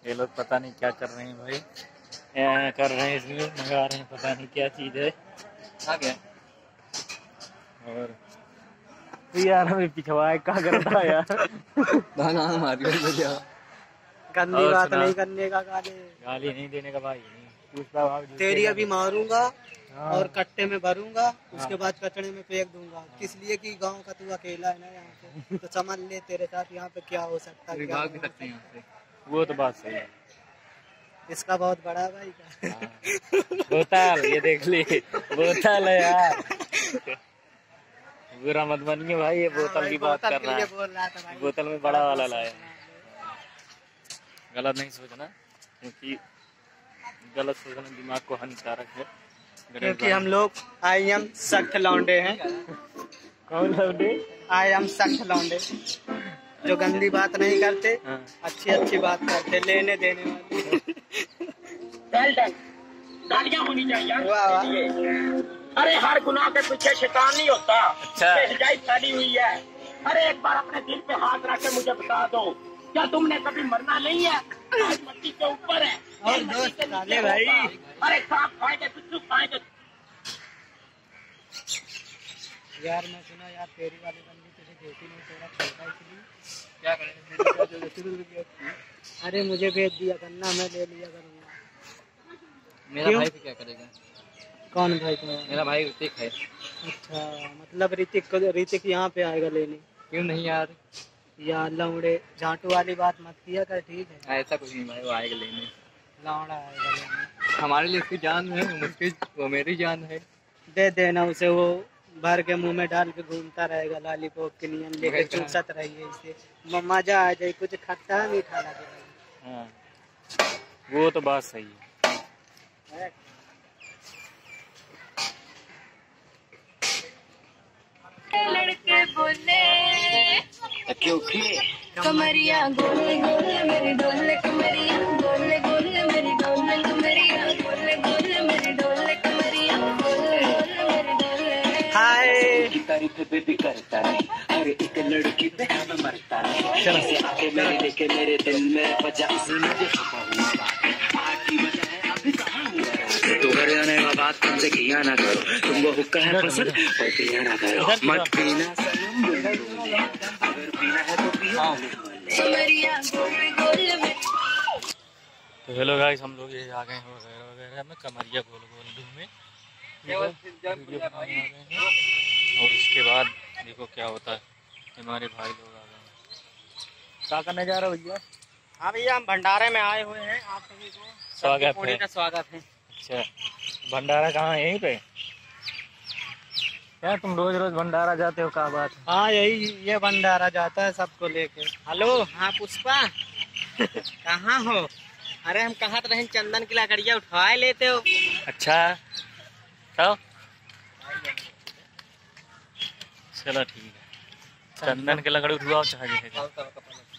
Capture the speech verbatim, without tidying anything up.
ये लोग पता नहीं क्या कर रहे हैं भाई, यहाँ कर रहे हैं इसलिए मंगा रहे हैं, पता नहीं क्या चीज़ है। आ गया और तो यार हमें पिछवाए क्या करता यार। गाना हमारी गंदी बात नहीं करने का, गाली गाली नहीं देने का भाई, नहीं पूछता भाव तेरी अभी मारूंगा। हाँ। और कट्टे में भरूंगा। हाँ। उसके बाद कचड़े में फेंक दूंगा। हाँ। किस लिए कि गांव का तू अकेला है ना यहाँ पे, तो समझ ले तेरे साथ यहाँ पे क्या हो सकता है। भाग भी सकते हैं यहाँ से। वो तो बात सही है। इसका बहुत बड़ा भाई का। हाँ। बोतल ये देख ली, बोतल है यार, बुरा मत बनिए भाई, ये बोतल की बात कर रहा है, बोतल में बड़ा वाला लाया। गलत नहीं सोचना, क्योंकि गलत सोचना दिमाग को हानिकारक है। क्योंकि हम लोग आई एम सख्त लौंडे हैं। कौन लौंडे? आई एम सख्त लौंडे, जो गंदी बात नहीं करते। हाँ। अच्छी अच्छी बात करते, लेने देने वाले। गालियाँ होनी चाहिए। अरे हर गुनाह के पीछे शैतान नहीं होता। अच्छा। सच्चाई फैली हुई है। अरे एक बार अपने दिल पे हाथ रख के मुझे बता दो, क्या तुमने कभी मरना नहीं है? आज मट्टी के ऊपर है और दोस्त डाले भाई। अरे सांप खाएंगे, बिच्छू खाएंगे। यार मैं सुना यार तेरी वाली बंदी तुझे देती नहीं, थोड़ा छोटा इसलिए क्या करें। अरे मुझे भेज दिया करना, मैं ले लिया करूँगा। मेरा भाई तो क्या करेगा? कौन भाई तुम्हारा? मेरा भाई ऋतिक है। अच्छा, मतलब ऋतिक को, ऋतिक यहाँ पे आएगा लेने? क्यों नहीं यार, यार लौड़े झाटू वाली बात मत किया कर, ठीक है? ऐसा कुछ नहीं भाई, वो आएगा लेने। लौड़ा आएगा लेने। हमारे लिए उसकी जान है, मुझकी वो मेरी जान है। दे देना उसे, वो भर के मुंह में डाल के घूमता रहेगा लॉलीपॉप के नियन लेके, चूसत रहिए इसे, मजा आ जाए। कुछ खट्टा मीठा लगे। हाँ वो तो बात सही है। लड़के बोले कमरिया गोले गोले मेरी डोले, कमरिया गोले गोले मेरी डोले, कमरिया गोले गोले मेरी डोले, कमरिया गोले गोले मेरी डोले। हाय तारीफ बेबी करता नहीं, हर एक लड़की पे मैं मरता नहीं। से आके मेरे लेके मेरे दिल में बजा से मुझे छुपा हुआ बात आटी बजा है अभी कहाँ हुआ। तो घर जाने का बात तुमसे किया ना करो, तुमको हुक्का है पसंद और पिया ना करो, मत पीना सनम अगर पीना है तो पिया। कमरिया गोले गोले मेरी। तो हेलो गाइस, हम लोग ये आ गए हैं वगैरह वगैरह में, कमरिया गोल गोल में वीडियो बनाने आ गए हैं। और इसके बाद देखो क्या होता है, हमारे भाई लोग आ गए हैं। क्या करने जा रहे हो भैया? हाँ भैया, हम भंडारे में आए हुए हैं, आप सभी को स्वागत है। का स्वागत है। अच्छा, भंडारा कहाँ है? यहीं पे? क्या तुम रोज रोज भंडारा जाते हो, क्या बात है? हाँ यही, ये भंडारा जाता है सबको लेके। हेलो, हाँ पुष्पा कहाँ हो? अरे हम कहाँ तो रहें, चंदन की लकड़ियाँ उठवाए लेते हो। अच्छा तो चलो ठीक है, चंदन के लकड़ी उठवाओ चाहे।